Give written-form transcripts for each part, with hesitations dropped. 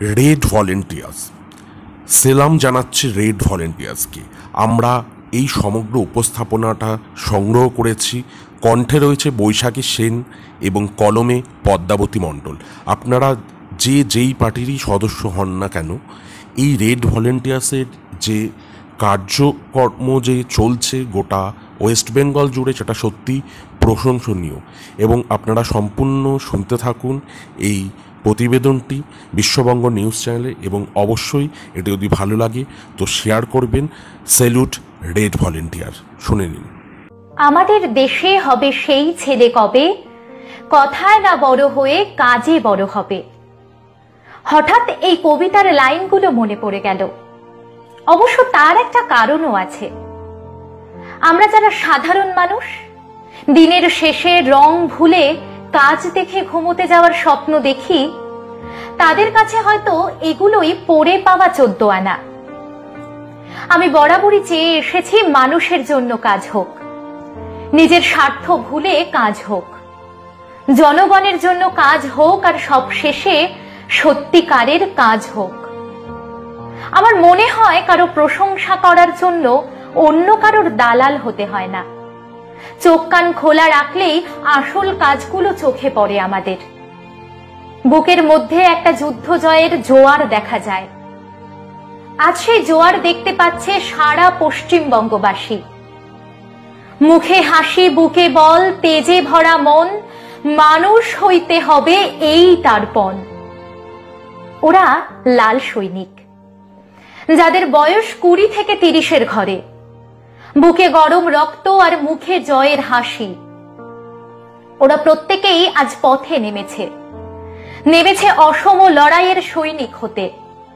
Red volunteers. সেলাম জানাচ্ছি red ভলেন্টিয়ার্সকে। আমরা এই সমগ্র উপস্থাপনাটা সংগ্রহ করেছি। কণ্ঠে রয়েছে বৈশাখী সেন এবং কলমে পদ্মাবতী মণ্ডল। আপনারা যেই পার্টিরই সদস্য হন না কেন, এই রেড ভলেন্টিয়ার্সের যে কার্যকর্ম যে চলছে গোটা ওয়েস্ট বেঙ্গল জুড়ে, সেটা সত্যি প্রশংসনীয়। এবং আপনারা সম্পূর্ণ শুনতে থাকুন এই প্রতিবেদনটি বিশ্ববঙ্গ নিউজ চ্যানেলে, এবং অবশ্যই এটি যদি ভালো লাগে তো শেয়ার করবেন। Salute red volunteer. শুনে নিন। আমাদের দেশে হবে সেই ছেলে কবে, কথায় না বড় হয়ে কাজে বড় হবে। হঠাৎ এই কবিতার লাইনগুলো মনে পড়ে গেল। অবশ্য তার একটা কারণও আছে। আমরা যারা সাধারণ মানুষ, দিনের শেষে রং ভুলে কাজ দেখে ঘুমোতে যাওয়ার স্বপ্ন দেখি, তাদের কাছে হয়তো এগুলোই পড়ে পাওয়া 14 আনা। আমি বরাবরই চেয়ে এসেছি মানুষের জন্য কাজ হোক, নিজের স্বার্থ ভুলে কাজ হোক, জনগণের জন্য কাজ হোক, আর সব শেষে সত্যিকারের কাজ হোক। আমার মনে হয় কারো প্রশংসা করার জন্য অন্য কারোর দালাল হতে হয় না। চোখ কান খোলা রাখলেই আসল কাজগুলো চোখে পড়ে আমাদের। বুকের মধ্যে একটা যুদ্ধ জয়ের জোয়ার দেখা যায়। আজ সেই জোয়ার দেখতে পাচ্ছে সারা পশ্চিমবঙ্গবাসী। মুখে হাসি, বুকে বল, তেজে ভরা মন, মানুষ হইতে হবে এই তার পণ। ওরা লাল সৈনিক, যাদের বয়স 20 থেকে 30-এর ঘরে, বুকে গরম রক্ত আর মুখে জয়ের হাসি। ওরা প্রত্যেকেই আজ পথে নেমেছে অসম লড়াইয়ের সৈনিক হতে।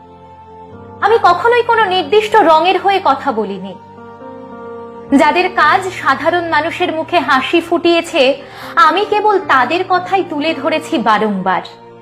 আমি কখনোই কোনো নির্দিষ্ট রঙের হয়ে কথা বলিনি। যাদের কাজ সাধারণ মানুষের মুখে হাসি ফুটিয়েছে, আমি কেবল তাদের কথাই তুলে ধরেছি বারংবার।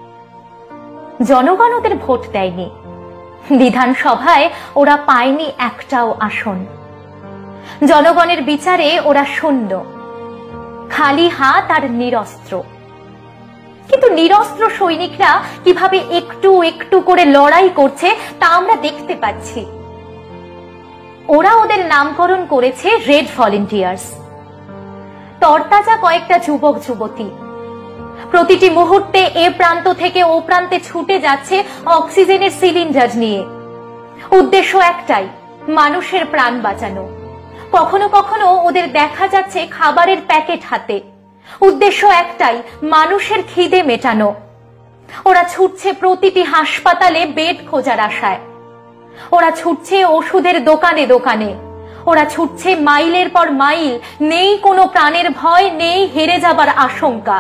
জনগণ ওদের ভোট দেয়নি, বিধানসভায় ওরা পায়নি একটাও আসন। জনগণের বিচারে ওরা শূন্য, খালি হাত আর নিরস্ত্র। কিন্তু নিরস্ত্র সৈনিকরা কিভাবে একটু একটু করে লড়াই করছে তা আমরা দেখতে পাচ্ছি। ওরা ওদের নামকরণ করেছে রেড ভলেন্টিয়ার্স। তরতাজা কয়েকটা যুবক যুবতী প্রতিটি মুহূর্তে এ প্রান্ত থেকে ও প্রান্তে ছুটে যাচ্ছে অক্সিজেনের সিলিন্ডার নিয়ে। উদ্দেশ্য একটাই, মানুষের প্রাণ বাঁচানো। কখনো কখনো ওদের দেখা যাচ্ছে খাবারের প্যাকেট হাতে। উদ্দেশ্য একটাই, মানুষের খিদে মেটানো। ওরা ছুটছে প্রতিটি হাসপাতালে বেড খোঁজার আশায়। ওরা ছুটছে ওষুধের দোকানে দোকানে। ওরা ছুটছে মাইলের পর মাইল। নেই কোনো প্রাণের ভয়, নেই হেরে যাবার আশঙ্কা।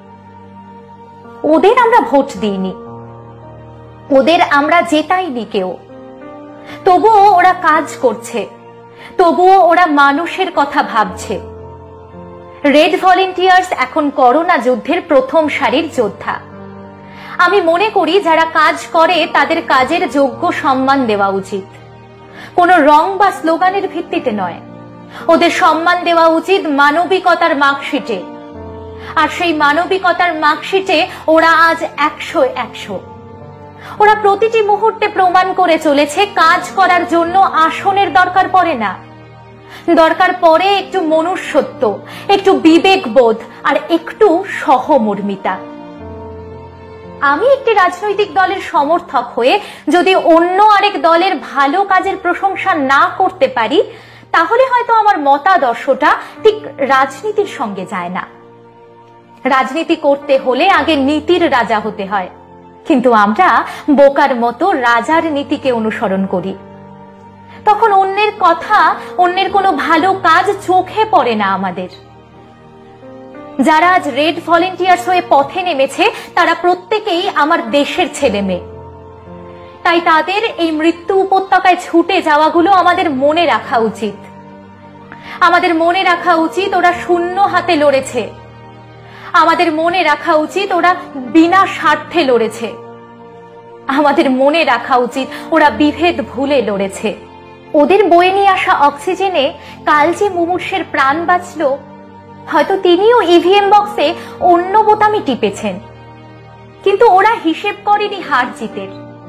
ওদের আমরা ভোট দিইনি, ওদের আমরা জেতাইনি কেউ। তবুও ওরা কাজ করছে, তবুও ওরা মানুষের কথা ভাবছে। রেড ভলেন্টিয়ার্স এখন করোনা যুদ্ধের প্রথম সারির যোদ্ধা। আমি মনে করি যারা কাজ করে তাদের কাজের যোগ্য সম্মান দেওয়া উচিত, কোনো রং বা স্লোগানের ভিত্তিতে নয়। ওদের সম্মান দেওয়া উচিত মানবিকতার মার্কশিটে। আর সেই মানবিকতার মার্কশিটে ওরা আজ 100-100। ওরা প্রতিটি মুহূর্তে প্রমাণ করে চলেছে কাজ করার জন্য আসনের দরকার পড়ে না। দরকার পড়ে একটু মনুষ্যত্ব, একটু বিবেকবোধ আর একটু সহমর্মিতা। আমি একটি রাজনৈতিক দলের সমর্থক হয়ে যদি অন্য আরেক দলের ভালো কাজের প্রশংসা না করতে পারি, তাহলে হয়তো আমার মতাদর্শটা ঠিক রাজনীতির সঙ্গে যায় না। রাজনীতি করতে হলে আগে নীতির রাজা হতে হয়, কিন্তু আমরা বোকার মতো রাজার নীতিকে অনুসরণ করি। তখন অন্যের কথা, অন্যের কোনো ভালো কাজ চোখে পড়ে না আমাদের। যারা আজ রেড ভলেন্টিয়ার্স হয়ে পথে নেমেছে তারা প্রত্যেকেই আমার দেশের ছেলে মেয়ে। তাই তাদের এই মৃত্যু উপত্যকায় ছুটে যাওয়াগুলো আমাদের মনে রাখা উচিত। আমাদের মনে রাখা উচিত ওরা শূন্য হাতে লড়েছে। আমাদের মনে রাখা উচিত ওরা বিনা স্বার্থে লড়েছে। আমাদের মনে রাখা উচিত ওরা বিভেদ ভুলে লড়েছে। ওদের বয়ে নিয়ে আসা অক্সিজেনে কাল যে মুমূর্ষের প্রাণ বাঁচল, হয়তো তিনিও ইভিএম বক্সে অন্য বোতামই টিপেছেন, কিন্তু ওরা হিসেব করেনি হার জিতের।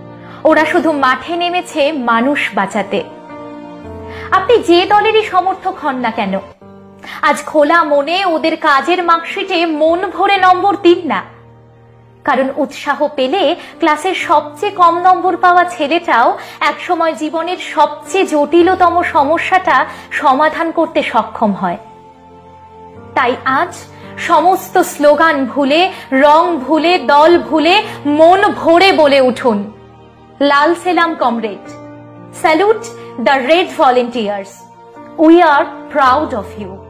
ওরা শুধু মাঠে নেমেছে মানুষ বাঁচাতে। আপনি যে দলেরই সমর্থক হন না কেন, আজ খোলা মনে ওদের কাজের মার্কশিটে মন ভরে নম্বর দিন না। কারণ উৎসাহ পেলে ক্লাসের সবচেয়ে কম নম্বর পাওয়া ছেলেটাও একসময় জীবনের সবচেয়ে জটিলতম সমস্যাটা সমাধান করতে সক্ষম হয়। তাই আজ সমস্ত স্লোগান ভুলে, রং ভুলে, দল ভুলে মন ভরে বলে উঠুন, লাল সেলাম comrade, salute the red volunteers, we are proud of you.